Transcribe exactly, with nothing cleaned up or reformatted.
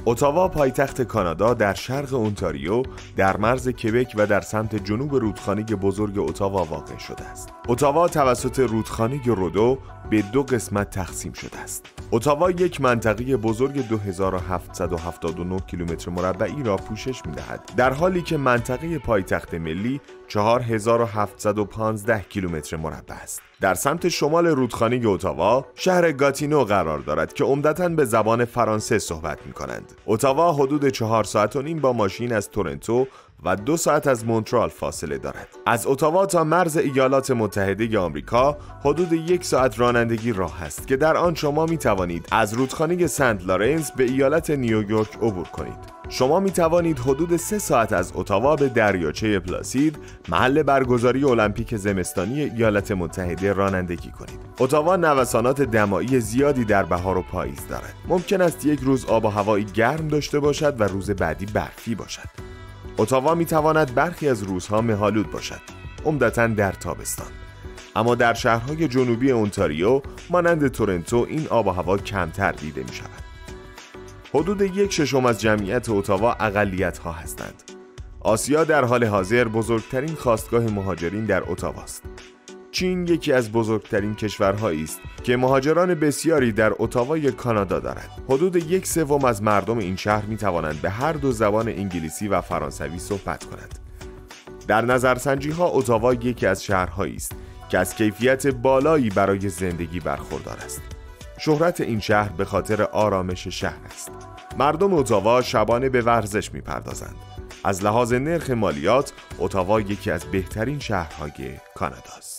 اتاوا پایتخت کانادا در شرق اونتاریو در مرز کبک و در سمت جنوب رودخانه بزرگ اتاوا واقع شده است. اتاوا توسط رودخانه رودو به دو قسمت تقسیم شده است. اتاوا یک منطقه بزرگ دو هزار و هفتصد و هفتاد و نه کیلومتر مربعی را پوشش می‌دهد، در حالی که منطقه پایتخت ملی چهار هزار و هفتصد و پانزده کیلومتر مربع است. در سمت شمال رودخانه اتاوا شهر گاتینو قرار دارد که عمدتاً به زبان فرانسه صحبت می‌کنند. اتاوا حدود چهار ساعت و نیم با ماشین از تورنتو و دو ساعت از مونترال فاصله دارد. از اتاوا تا مرز ایالات متحده آمریکا حدود یک ساعت رانندگی راه است که در آن شما می توانید از رودخانه سنت لارنس به ایالت نیویورک عبور کنید. شما می توانید حدود سه ساعت از اتاوا به دریاچه پلاسید، محل برگزاری المپیک زمستانی ایالات متحده، رانندگی کنید. اتاوا نوسانات دمایی زیادی در بهار و پاییز دارد. ممکن است یک روز آب و هوایی گرم داشته باشد و روز بعدی برفی باشد. اتاوا می تواند برخی از روزها مه‌آلود باشد، عمدتاً در تابستان. اما در شهرهای جنوبی اونتاریو مانند تورنتو این آب و هوا کمتر دیده می شود. حدود یک ششم از جمعیت اتاوا اقلیت‌ها هستند. آسیا در حال حاضر بزرگترین خاستگاه مهاجرین در اتاواست. چین یکی از بزرگترین کشورهایی است که مهاجران بسیاری در اتاوای کانادا دارد. حدود یک سوم از مردم این شهر می توانند به هر دو زبان انگلیسی و فرانسوی صحبت کنند. در نظرسنجی ها اتاوا یکی از شهرهایی است که از کیفیت بالایی برای زندگی برخوردار است. شهرت این شهر به خاطر آرامش شهر است. مردم اتاوا شبانه به ورزش می پردازند. از لحاظ نرخ مالیات اتاوا یکی از بهترین شهرهای کانادا است.